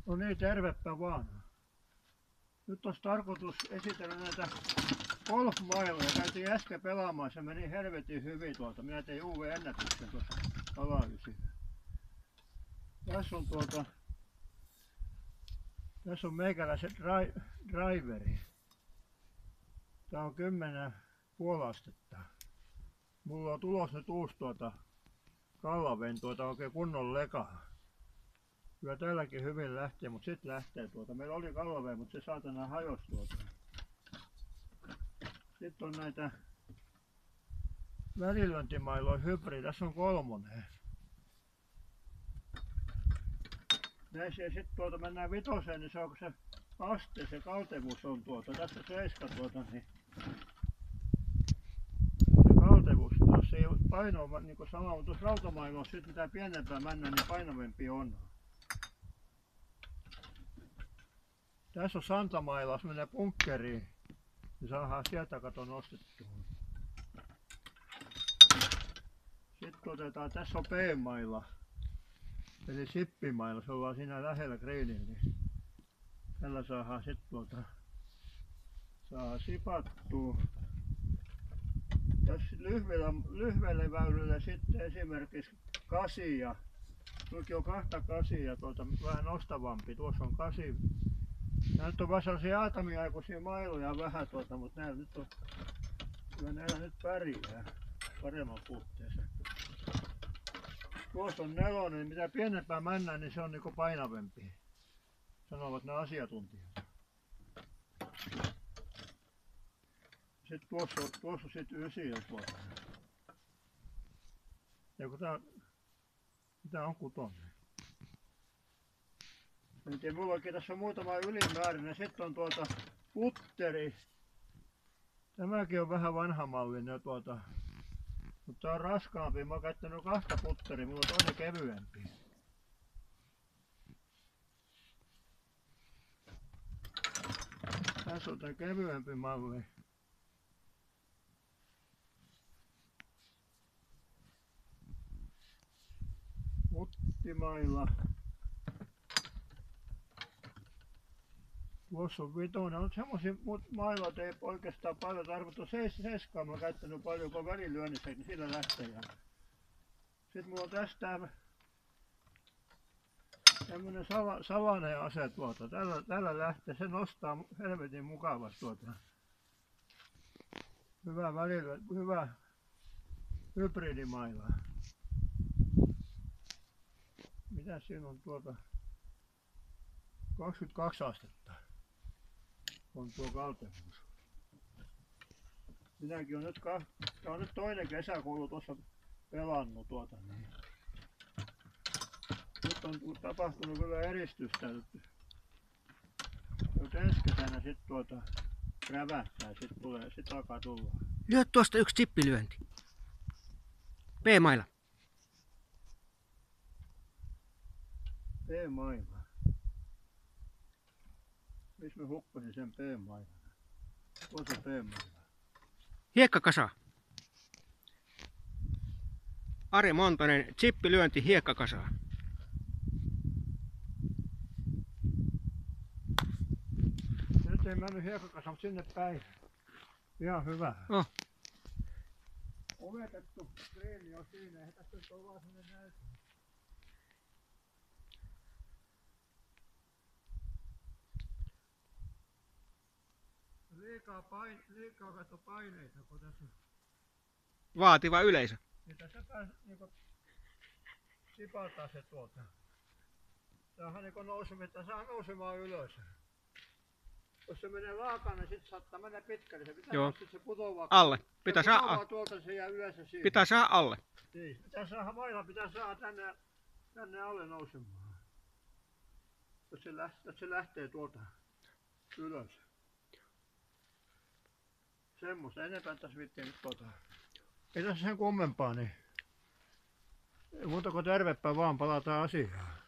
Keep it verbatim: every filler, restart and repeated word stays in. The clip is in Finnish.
No niin, tervepä vaan. Nyt olisi tarkoitus esitellä näitä golfmailoja. Käytiin äsken pelaamaan, se meni helvetin hyvin tuolta. Minä tein uuden ennätyksen tuossa alaysillä. Tässä on tuota, tässä on meikäläisen dri, driveri. Tää on kymmenen puoli astetta. Mulla on tulos nyt uusi tuota Kallaven tuota oikein kunnon leka. Kyllä tälläkin hyvin lähtee, mutta sitten lähtee tuota. Meillä oli Kallaven, mutta se saatana hajosi tuota. Sitten on näitä välilyöntimailoja hybridi. Tässä on kolmonen. Näissä ja sitten tuota mennään vitoseen, niin se on se aste, se kaltevuus on tuota. Tässä seiska tuota, niin se kaltevuus, jos ei paino ole niin kuin sama, mutta tuossa rautamailossa sitten mitä pienempää mennään, niin painavempi on. Tässä on santamaila, jos menee bunkkeriin, niin saadaan sieltä kato nostettua. Sitten otetaan, tässä on P-maila, eli sippimaila, se ollaan siinä lähellä greenillä, niin tällä saadaan sitten tuota, saadaan sipattua. Tässä lyhyelle väylälle sitten esimerkiksi kasia. Tuokin on kahta kasia, tuota, vähän nostavampi. Tuossa on kasi. Nämä nyt on vähän sellaisia aatamiaikuisia mailoja vähän, tuota, mutta näillä nyt on, kyllä näillä nyt pärjää paremman puutteessa. Tuossa on nelonen, mitä pienempää mennään, niin se on niinku painavempi, sanovat nämä asiantuntijat. Sitten tuossa on, tuossa on sitten ysi ja tuota. Ja kun tää, tää on kutonen. En tiedä, mulla oikein tässä on muutama ylimääräinen. Sitten on tuota putteri. Tämäkin on vähän vanhamallinen tuota. Mutta tää on raskaampi. Mä oon käyttänyt kahta putteria, mulla on toinen kevyempi. Tässä on tää kevyempi malli. Muttimailla. Tuossa on vitonen, mutta semmosia mailat ei oikeastaan paljon tarvitse. Seiskaa mä oon käyttänyt paljon, kun on välilyönnissä, niin sillä lähtee. Sitten mulla on tästä tämmönen sala, salainen ase tuota. Tällä, tällä lähtee, se nostaa helvetin mukavasti tuota. Hyvä välilyönti, hyvä hybridimaila. Mitä siinä on tuota? kaksikymmentäkaksi astetta on tuo kaltevuus. Minäkin on nyt, tää on nyt toinen kesäkoulu tuossa pelannut tuota niin. Nyt on tapahtunut kyllä eristystä. Nyt ensi kesänä sit tuota rävähtää, sit tulee, sit alkaa tulla. Lyö tuosta yksi chippilyönti. P-maila. P-maila. Missä mä hukkasin sen P-mailan? Tuossa P-maila. Hiekkakasa. Ari Montonen, chippilyönti hiekkakasa. Nyt ei mennyt hiekkakasa, mutta sinne päin. Ihan hyvä. Oh. Ovetettu kreeni on siinä, eihän tässä nyt ole vaan sellainen näytö. Liikaa, pain, liikaa katso paineita, kun tässä on. Vaativa yleisö. Niin tässä pääsee niinku sipataa se tuolta. Tämähän niinku nousee, että saa nousemaan ylös. Jos se menee laakaan, niin sit saattaa mennä pitkälle. Se pitää Joo. se putoaa. Alle. Pitää se saada. Tuolta se jää yleensä siihen. Pitää saada alle. Niin. Pitää saada mailla, pitää saada tänne, tänne alle nousemaan. Jos se lähtee, jos se lähtee tuolta ylös. Semmoista, enempää tässä viittiin nyt tuota. Ei tässä sen kummempaa, niin ei muuta kuin tervepä vaan, palataan asiaan.